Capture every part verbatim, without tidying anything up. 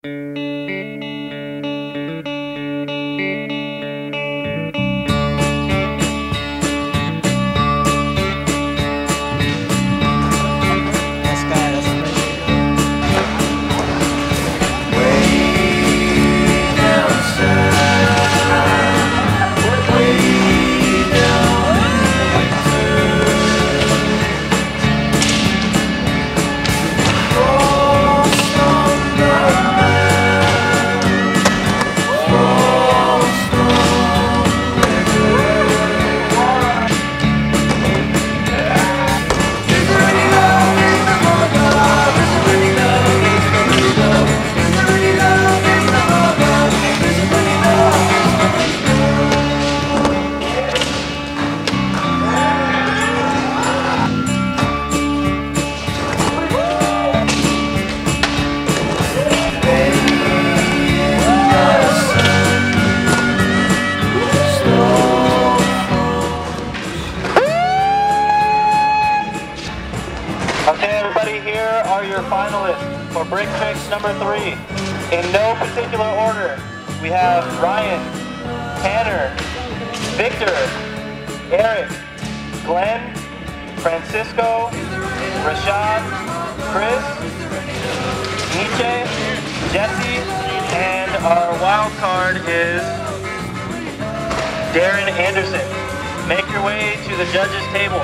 Okay, everybody, here are your finalists for Brick Tricks number three. In no particular order, we have Ryan, Tanner, Victor, Eric, Glenn, Francisco, Rashad, Chris, Nietzsche, Jesse, and our wild card is Darren Anderson. Make your way to the judges' table.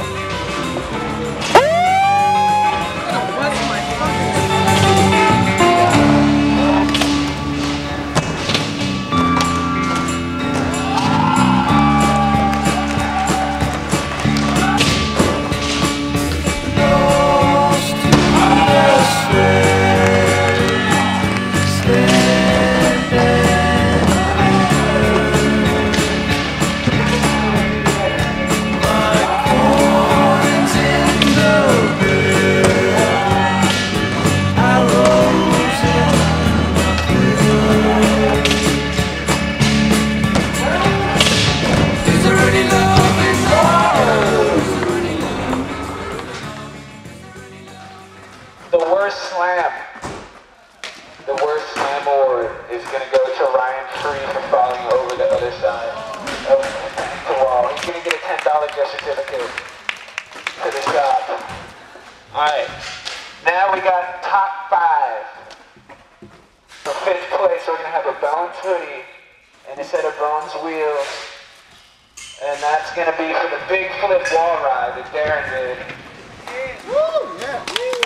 The worst slam, the worst slam award is going to go to Ryan Free for falling over the other side of the wall. He's going to get a ten dollar gift certificate to the shop. Alright, now we got top five. For fifth place, we're going to have a Bones hoodie and a set of Bones wheels. And that's going to be for the big flip wall ride that Darren did. Woo! Yeah.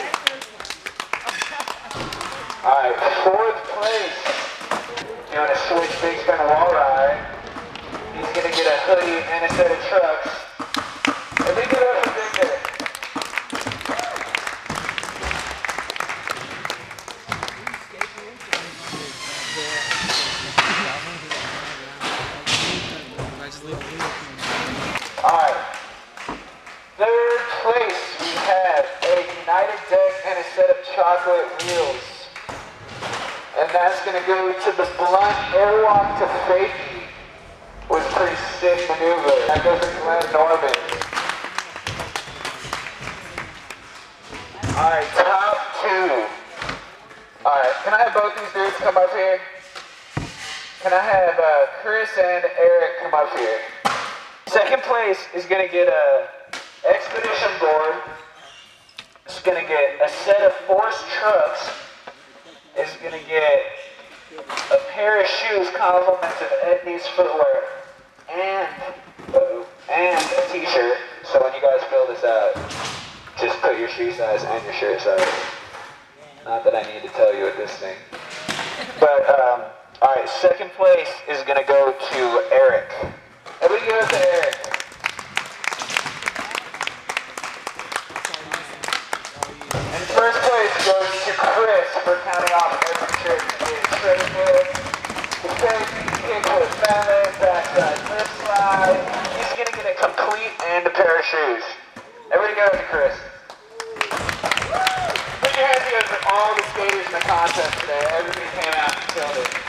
Alright, fourth place, doing a switch big spin wall ride. He's going to get a hoodie and a set of trucks. And we get up for Victor. Alright, third place, we have a United deck and a set of chocolate wheels. And that's going to go to the blunt airwalk to Fakey. Was a pretty sick maneuver. That goes to Glenn Norman. Alright, top two. Alright, can I have both these dudes come up here? Can I have uh, Chris and Eric come up here? Second place is going to get a expedition board. It's going to get a set of force trucks. Is going to get a pair of shoes, compliments of Etnies footwear, and uh, and a t-shirt. So when you guys fill this out, just put your shoe size and your shirt size. Not that I need to tell you at this thing. But, um, alright, second place is going to go to Eric. Everybody go to Eric. And first place goes to Chris for counting off every trick he did. Straight flip, the fake, kick flip, balance, backside flip slide. He's going to get a complete and a pair of shoes. Everybody go to Chris. Put your hands together for all the skaters in the contest today. Everybody came out and killed it.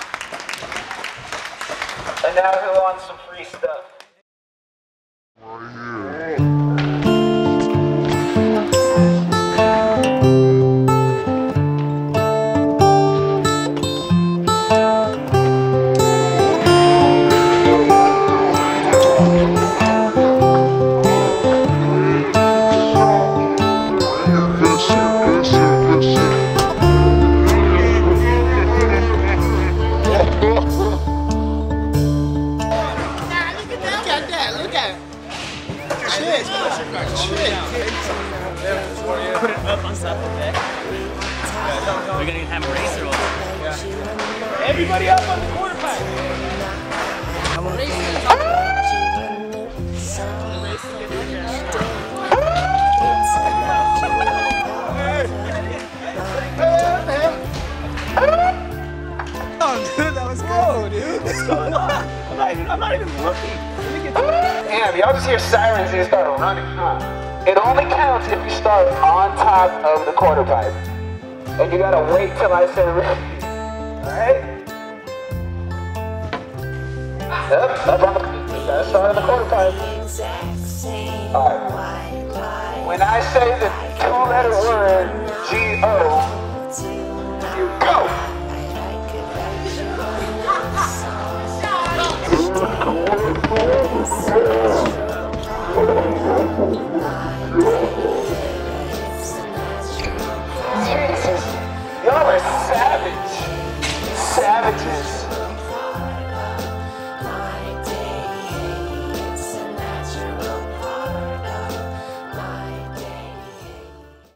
And now who wants some free stuff? Everybody up on the quarter pipe. I'm gonna race Oh, dude, that was cool, dude. What's going on? I'm not even, I'm not even looking. Let me get Damn, y'all just hear sirens and you start running, huh? It only counts if you start on top of the quarter pipe. And you gotta wait till I say ready. Alright? Yep, up on the, you gotta start on the quarter pipe. Alright. When I say the two-letter word, G O, you go! Jesus, y'all are savage. Savages.